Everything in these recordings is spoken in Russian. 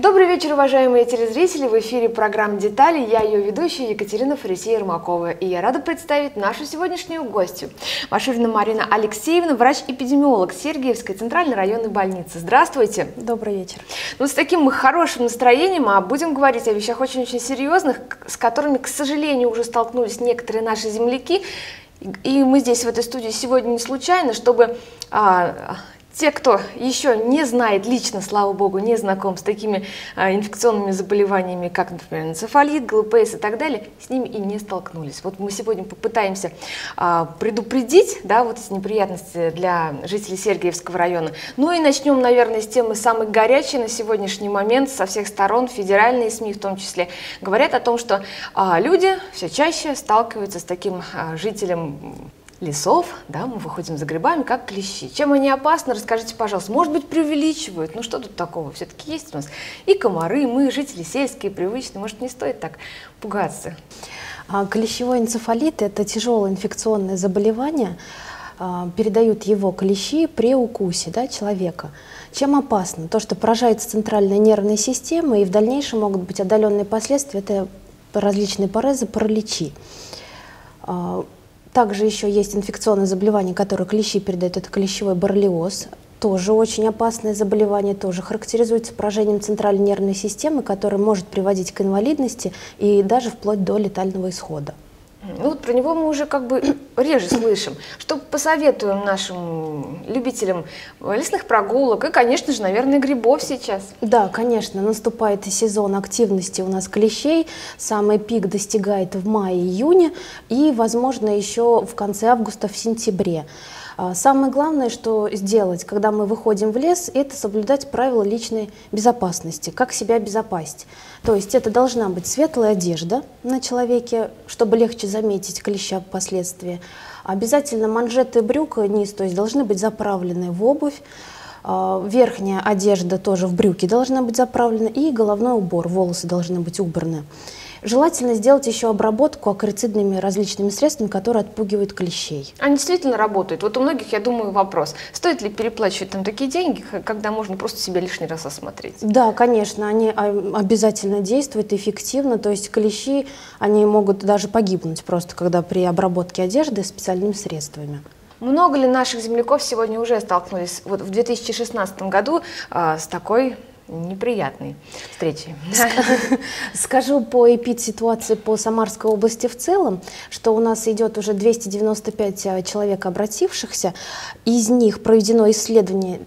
Добрый вечер, уважаемые телезрители! В эфире программа «Детали». Я ее ведущая Екатерина Фарисея-Ермакова. И я рада представить нашу сегодняшнюю гостью. Машурина Марина Алексеевна, врач-эпидемиолог Сергиевской центральной районной больницы. Здравствуйте! Добрый вечер! Ну, с таким мы хорошим настроением, а будем говорить о вещах очень-очень серьезных, с которыми, к сожалению, уже столкнулись некоторые наши земляки. И мы здесь, в этой студии, сегодня не случайно, чтобы... Те, кто еще не знает лично, слава богу, не знаком с такими инфекционными заболеваниями, как, например, энцефалит, ГЛПС и так далее, с ними и не столкнулись. Вот мы сегодня попытаемся предупредить, да, вот эти неприятности для жителей Сергиевского района. Ну и начнем, наверное, с темы самой горячей на сегодняшний момент. Со всех сторон, федеральные СМИ в том числе, говорят о том, что люди все чаще сталкиваются с таким жителем лесов, да, мы выходим за грибами, как клещи. Чем они опасны, расскажите, пожалуйста. Может быть, преувеличивают, ну что тут такого? Все-таки есть у нас и комары, мы, жители сельские, привычные, может, не стоит так пугаться? Клещевой энцефалит – это тяжелое инфекционное заболевание, передают его клещи при укусе, да, человека. Чем опасно? То, что поражается центральная нервная система, и в дальнейшем могут быть отдаленные последствия, это различные парезы, параличи. Также еще есть инфекционное заболевание, которое клещи передают, это клещевой боррелиоз. Тоже очень опасное заболевание, тоже характеризуется поражением центральной нервной системы, которое может приводить к инвалидности и даже вплоть до летального исхода. Ну, вот про него мы уже как бы реже слышим. Что посоветуем нашим любителям лесных прогулок и, конечно же, наверное, грибов сейчас? Да, конечно, наступает сезон активности у нас клещей. Самый пик достигает в мае-июне и, возможно, еще в конце августа, в сентябре. Самое главное, что сделать, когда мы выходим в лес, это соблюдать правила личной безопасности, как себя обезопасить. То есть это должна быть светлая одежда на человеке, чтобы легче заметить клеща впоследствии. Обязательно манжеты брюк, низ, то есть должны быть заправлены в обувь. Верхняя одежда тоже в брюки должна быть заправлена, и головной убор, волосы должны быть убраны. Желательно сделать еще обработку акарицидными различными средствами, которые отпугивают клещей. Они действительно работают. Вот у многих, я думаю, вопрос, стоит ли переплачивать там такие деньги, когда можно просто себя лишний раз осмотреть? Да, конечно, они обязательно действуют эффективно, то есть клещи, они могут даже погибнуть просто, когда при обработке одежды специальными средствами. Много ли наших земляков сегодня уже столкнулись вот в 2016 году с такой неприятной встречей? Скажу по эпид-ситуации по Самарской области в целом, что у нас идет уже 295 человек обратившихся, из них проведено исследование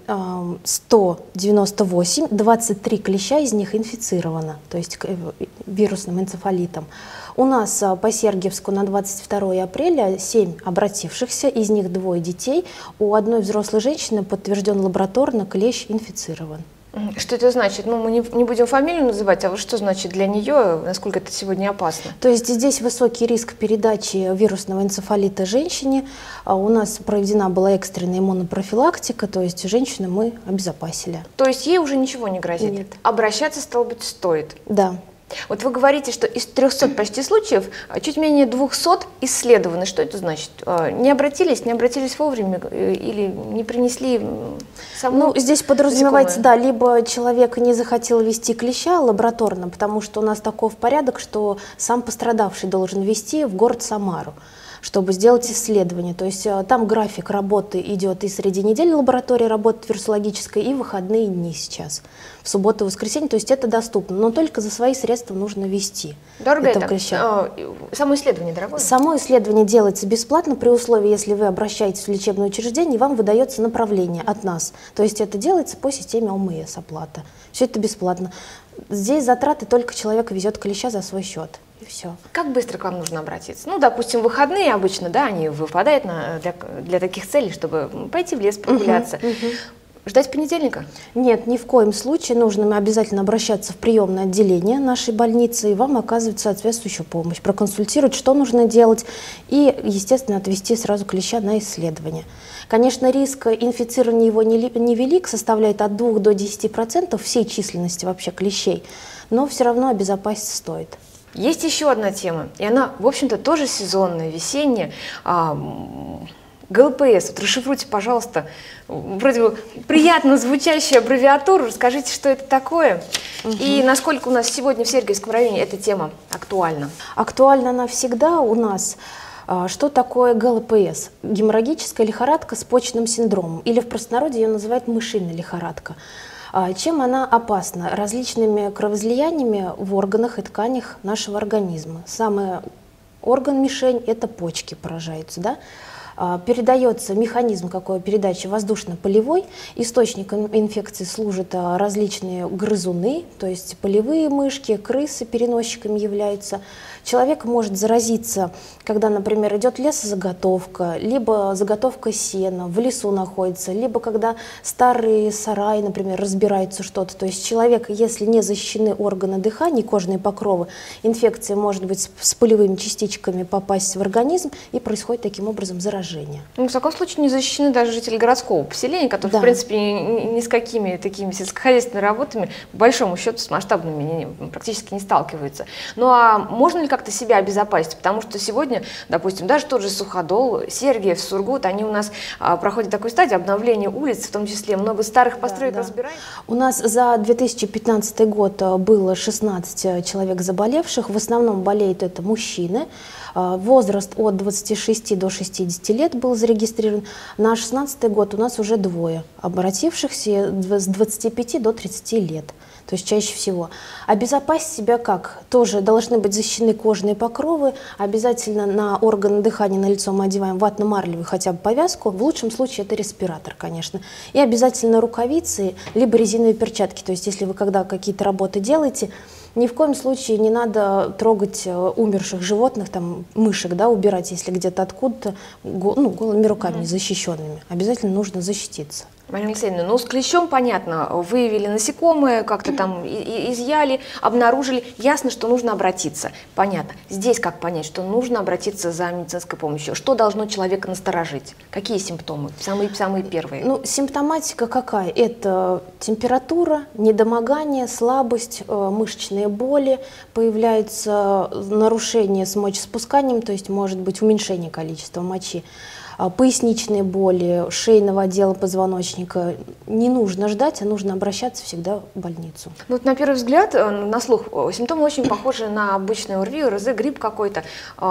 198, 23 клеща из них инфицировано, то есть вирусным энцефалитом. У нас по Сергиевску на 22 апреля 7 обратившихся, из них 2 детей. У одной взрослой женщины подтвержден лабораторно клещ инфицирован. Что это значит? Ну, мы не будем фамилию называть, а вот что значит для нее, насколько это сегодня опасно? То есть здесь высокий риск передачи вирусного энцефалита женщине. У нас проведена была экстренная иммунопрофилактика, то есть женщину мы обезопасили. То есть ей уже ничего не грозит? Нет. Обращаться, стало быть, стоит? Да. Вот вы говорите, что из 300 почти случаев чуть менее 200 исследованы. Что это значит? Не обратились вовремя или не принесли само? Ну, здесь подразумевается, да, либо человек не захотел вести клеща лабораторно, потому что у нас таков порядок, что сам пострадавший должен вести в город Самару, чтобы сделать исследование. То есть там график работы идет и среди недели лаборатория работает вирусологическая, и выходные дни сейчас, в субботу и воскресенье. То есть это доступно, но только за свои средства нужно вести. Дорого это? Клеща. Само исследование дорогое? Само исследование делается бесплатно при условии, если вы обращаетесь в лечебное учреждение, вам выдается направление от нас. То есть это делается по системе ОМС оплата. Все это бесплатно. Здесь затраты только человек везет клеща за свой счет. И все. Как быстро к вам нужно обратиться? Ну, допустим, выходные обычно, да, они выпадают для таких целей, чтобы пойти в лес прогуляться. Ждать понедельника? Нет, ни в коем случае. Нужно обязательно обращаться в приемное отделение нашей больницы, и вам оказывают соответствующую помощь, проконсультировать, что нужно делать, и, естественно, отвести сразу клеща на исследование. Конечно, риск инфицирования его невелик, составляет от 2 до 10% всей численности вообще клещей, но все равно обезопаситься стоит. Есть еще одна тема, и она, в общем-то, тоже сезонная, весенняя. ГЛПС, вот расшифруйте, пожалуйста, вроде бы приятно звучащую аббревиатуру, расскажите, что это такое и насколько у нас сегодня в Сергиевском районе эта тема актуальна. Актуальна она всегда у нас. Что такое ГЛПС? Геморрагическая лихорадка с почечным синдромом, или в простонародье ее называют мышиная лихорадка. Чем она опасна? Различными кровоизлияниями в органах и тканях нашего организма. Самый орган-мишень – это почки поражаются, да? Передается механизм какой передачи воздушно-полевой. Источником инфекции служат различные грызуны, то есть полевые мышки, крысы переносчиками являются. Человек может заразиться, когда, например, идет лесозаготовка, либо заготовка сена, в лесу находится, либо когда старые сараи, например, разбираются что-то. То есть человек, если не защищены органы дыхания, кожные покровы, инфекция может быть с полевыми частичками попасть в организм, и происходит таким образом заражение. Ну, в таком случае не защищены даже жители городского поселения, которые, в принципе, ни с какими такими сельскохозяйственными работами, по большому счету, с масштабными практически не сталкиваются. Ну а можно ли как-то себя обезопасить? Потому что сегодня, допустим, даже тот же Суходол, Сергиев, Сургут, они у нас проходят такую стадию обновления улиц, в том числе много старых построек разбирают. У нас за 2015 год было 16 человек заболевших, в основном болеют это мужчины. Возраст от 26 до 60 лет был зарегистрирован. На 2016 год у нас уже двое обратившихся с 25 до 30 лет. То есть чаще всего. Обезопасить себя как? Тоже должны быть защищены кожные покровы. Обязательно на органы дыхания, на лицо мы одеваем ватно-марлевую хотя бы повязку. В лучшем случае это респиратор, конечно. И обязательно рукавицы, либо резиновые перчатки. То есть если вы когда какие-то работы делаете, ни в коем случае не надо трогать умерших животных, там, мышек, да, убирать, если где-то откуда-то, голыми руками, защищенными. Обязательно нужно защититься. Марина Алексеевна, ну с клещом понятно, выявили насекомые, как-то там изъяли, обнаружили, ясно, что нужно обратиться. Понятно. Здесь как понять, что нужно обратиться за медицинской помощью? Что должно человека насторожить? Какие симптомы? Самые первые. Ну, симптоматика какая? Это температура, недомогание, слабость, мышечные боли, появляется нарушение с мочеспусканием, то есть может быть уменьшение количества мочи. Поясничные боли, шейного отдела позвоночника. Не нужно ждать, а нужно обращаться всегда в больницу. Ну, вот на первый взгляд, на слух, симптомы очень похожи на обычный ОРВИ, ОРЗ, грипп какой-то.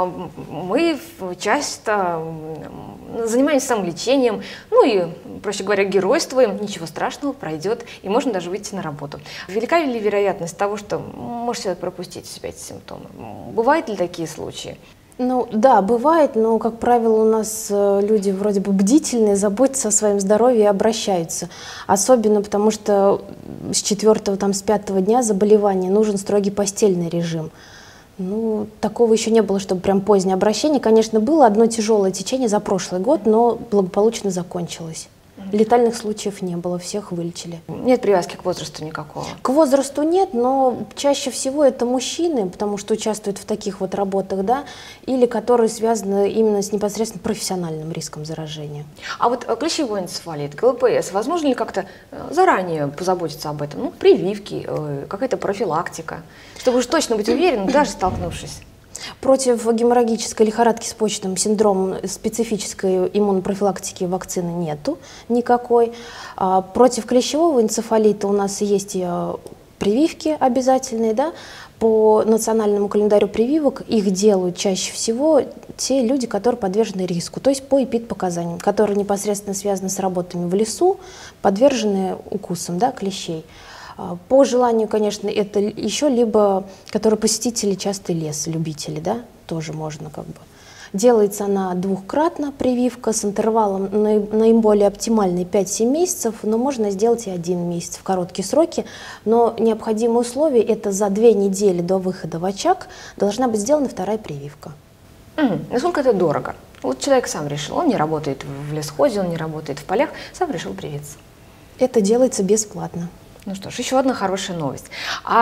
Мы часто занимаемся самолечением, ну и, проще говоря, геройствуем, ничего страшного, пройдет, и можно даже выйти на работу. Велика ли вероятность того, что может человек пропустить в себя эти симптомы? Бывают ли такие случаи? Ну да, бывает, но, как правило, у нас люди вроде бы бдительные, заботятся о своем здоровье и обращаются. Особенно потому, что с 4-го, с 5-го дня заболевания нужен строгий постельный режим. Ну, такого еще не было, чтобы прям позднее обращение. Конечно, было одно тяжелое течение за прошлый год, но благополучно закончилось. Летальных случаев не было, всех вылечили. Нет привязки к возрасту никакого? К возрасту нет, но чаще всего это мужчины, потому что участвуют в таких вот работах, да, или которые связаны именно с непосредственно профессиональным риском заражения. А вот клещевой энцефалит, ГЛПС, возможно ли как-то заранее позаботиться об этом? Ну, прививки, какая-то профилактика, чтобы уж точно быть уверенным, даже столкнувшись. Против геморрагической лихорадки с почечным синдромом специфической иммунопрофилактики вакцины нету никакой. Против клещевого энцефалита у нас есть прививки обязательные, да. По национальному календарю прививок их делают чаще всего те люди, которые подвержены риску, то есть по эпидпоказаниям, которые непосредственно связаны с работами в лесу, подвержены укусам, да, клещей. По желанию, конечно, это еще либо, которые посетители частый лес, любители, да, тоже можно как бы. Делается она двухкратно, прививка с интервалом наиболее оптимальный 5-7 месяцев, но можно сделать и 1 месяц в короткие сроки. Но необходимое условие – это за 2 недели до выхода в очаг должна быть сделана 2-я прививка. Насколько это дорого? Вот человек сам решил, он не работает в лесхозе, он не работает в полях, сам решил привиться. Это делается бесплатно. Ну что ж, еще одна хорошая новость. А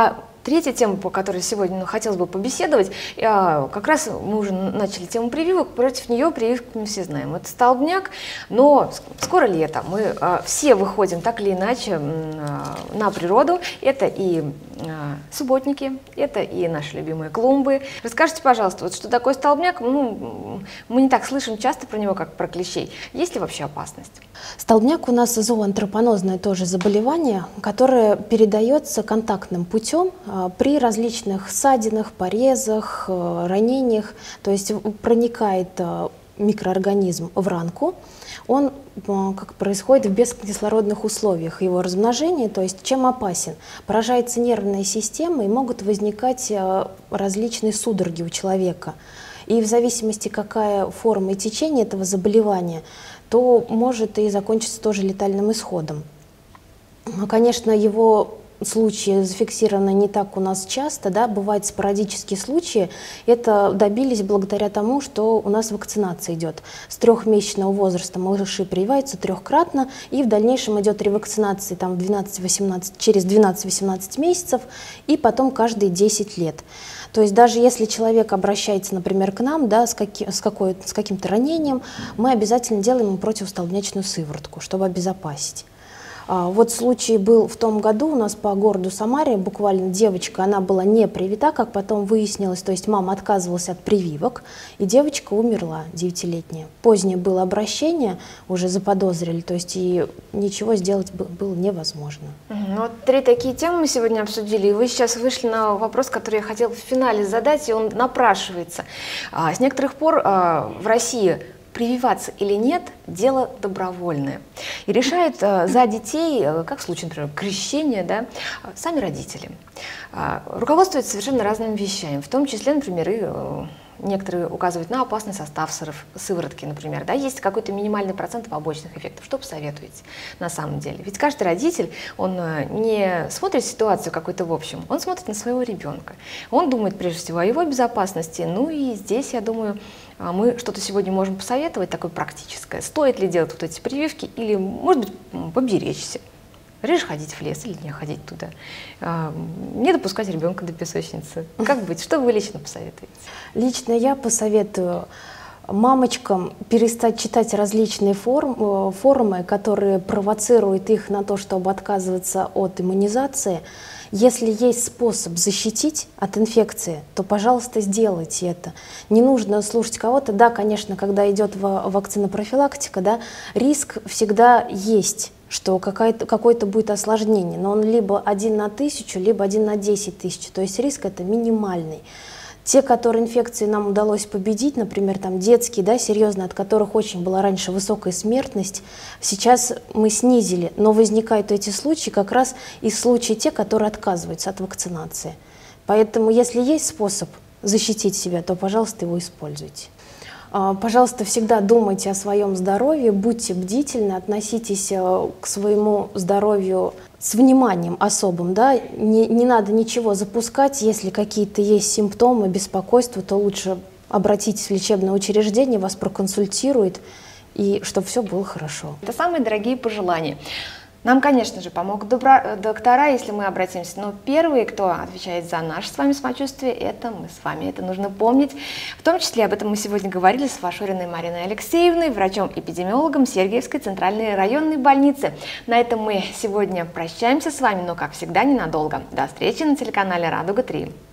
третья тема, по которой сегодня хотелось бы побеседовать, как раз мы уже начали тему прививок, против нее прививки мы все знаем. Это столбняк, но скоро лето, мы все выходим так или иначе на природу, это и субботники, это и наши любимые клумбы. Расскажите, пожалуйста, вот что такое столбняк? Ну, мы не так слышим часто про него, как про клещей. Есть ли вообще опасность? Столбняк у нас зооантропонозное тоже заболевание, которое передается контактным путем при различных ссадинах, порезах, ранениях. То есть проникает микроорганизм в ранку. Он как происходит в бескислородных условиях его размножения, то есть чем опасен? Поражается нервная система и могут возникать различные судороги у человека. И в зависимости, какая форма и течение этого заболевания, то может и закончиться тоже летальным исходом. Конечно, его случаи зафиксированы не так у нас часто, да, бывают спорадические случаи. Это добились благодаря тому, что у нас вакцинация идет. С 3-месячного возраста малыши прививаются 3-кратно, и в дальнейшем идет ревакцинация там, через 12-18 месяцев, и потом каждые 10 лет. То есть даже если человек обращается, например, к нам, да, с каким-то ранением, мы обязательно делаем ему противостолбнячную сыворотку, чтобы обезопасить. Вот случай был в том году у нас по городу Самаре, буквально девочка, она была не привита, как потом выяснилось, то есть мама отказывалась от прививок, и девочка умерла, 9-летняя. Позднее было обращение, уже заподозрили, то есть и ничего сделать было невозможно. Ну, вот 3 такие темы мы сегодня обсудили, и вы сейчас вышли на вопрос, который я хотела в финале задать, и он напрашивается. С некоторых пор в России прививаться или нет – дело добровольное. И решают за детей, как в случае, например, крещения, да, сами родители. Руководствуются совершенно разными вещами, в том числе, например, и некоторые указывают на опасный состав сыворотки, например. Да, есть какой-то минимальный процент побочных эффектов. Что посоветуете на самом деле? Ведь каждый родитель, он не смотрит ситуацию какой-то в общем, он смотрит на своего ребенка. Он думает прежде всего о его безопасности. Ну и здесь, я думаю, мы что-то сегодня можем посоветовать такое практическое. Стоит ли делать вот эти прививки или, может быть, поберечься? Реже ходить в лес или не ходить туда. Не допускать ребенка до песочницы. Как быть? Что вы лично посоветуете? Лично я посоветую мамочкам перестать читать различные форумы, которые провоцируют их на то, чтобы отказываться от иммунизации. Если есть способ защитить от инфекции, то, пожалуйста, сделайте это. Не нужно слушать кого-то. Да, конечно, когда идет вакцинопрофилактика, да, риск всегда есть, что какое-то будет осложнение, но он либо 1 на 1000, либо 1 на 10 тысяч, то есть риск это минимальный. Те, которые инфекции нам удалось победить, например, там детские, да, серьезные, от которых очень была раньше высокая смертность, сейчас мы снизили, но возникают эти случаи как раз из случаев те, которые отказываются от вакцинации. Поэтому, если есть способ защитить себя, то, пожалуйста, его используйте. Пожалуйста, всегда думайте о своем здоровье, будьте бдительны, относитесь к своему здоровью с вниманием особым. Да? Не надо ничего запускать, если какие-то есть симптомы, беспокойства, то лучше обратитесь в лечебное учреждение, вас проконсультирует, и чтобы все было хорошо. Это самые дорогие пожелания. Нам, конечно же, помогут доктора, если мы обратимся, но первые, кто отвечает за наше с вами самочувствие, это мы с вами. Это нужно помнить. В том числе об этом мы сегодня говорили с Фашориной Мариной Алексеевной, врачом-эпидемиологом Сергиевской центральной районной больницы. На этом мы сегодня прощаемся с вами, но, как всегда, ненадолго. До встречи на телеканале «Радуга-3».